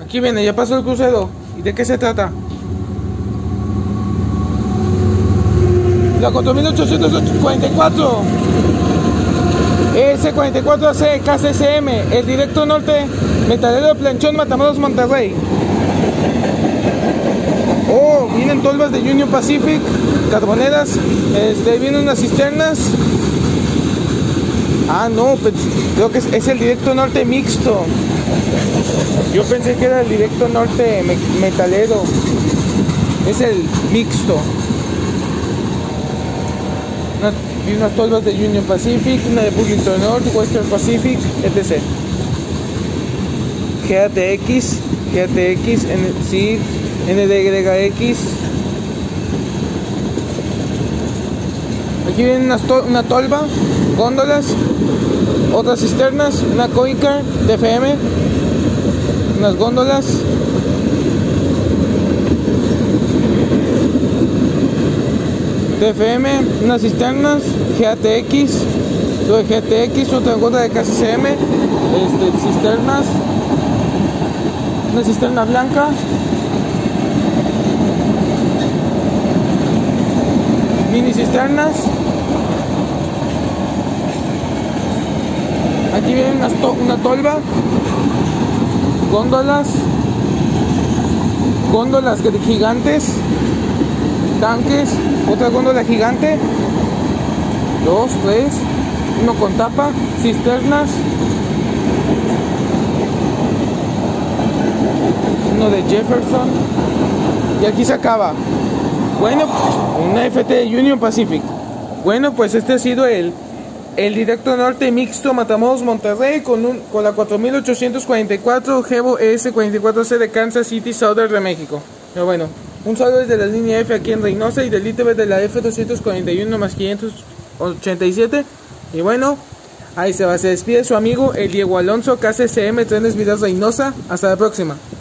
Aquí viene, ya pasó el crucero. ¿Y de qué se trata? La 4844 S44C KCSM, el Directo Norte, Metalero de Planchón, Matamoros, Monterrey. Oh, vienen tolvas de Union Pacific, carboneras, vienen unas cisternas. Ah, no, creo que es el Directo Norte mixto. Yo pensé que era el Directo Norte metalero. Es el mixto. Unas tolvas de Union Pacific, una de Burlington North, Western Pacific, etc. GATX, sí, NDYX. Aquí viene una tolva, góndolas, otras cisternas, una Coicar DFM, unas góndolas. DFM, unas cisternas, GATX, lo de GATX, otra gota de KCSM, cisternas, una cisterna blanca, mini cisternas. Aquí viene una tolva, góndolas gigantes, tanques, otra góndola gigante, 2, 3, uno con tapa, cisternas, uno de Jefferson, y aquí se acaba. Bueno, una FT de Union Pacific. Bueno, pues este ha sido el Directo Norte mixto Matamoros, Monterrey, con la 4844 Gevo S44C de Kansas City, Southern de México. Pero bueno, un saludo desde la línea F aquí en Reynosa y del ITV de la F241 más 587. Y bueno, ahí se despide su amigo el Diego Alonso, KCSM Trenes Vidas Reynosa. Hasta la próxima.